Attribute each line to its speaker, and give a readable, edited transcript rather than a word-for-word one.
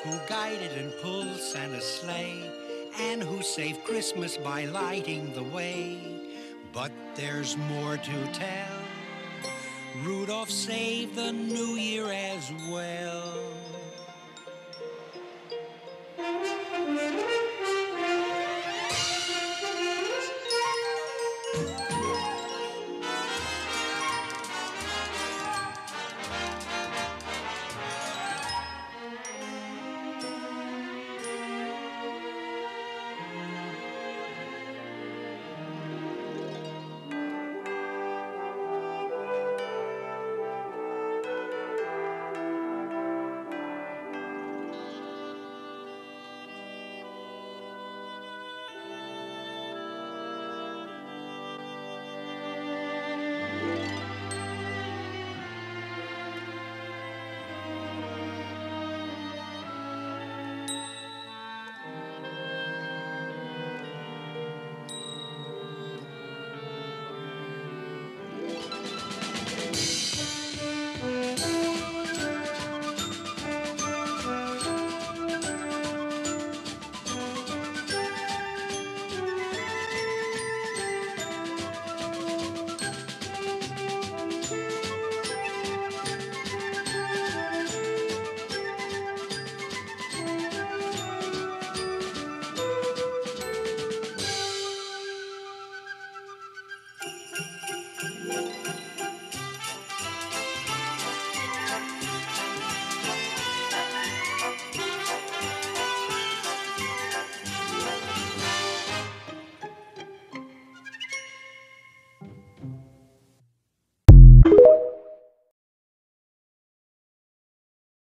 Speaker 1: who guided and pulled Santa's sleigh, and who saved Christmas by lighting the way. But there's more to tell. Rudolph saved the new year as well.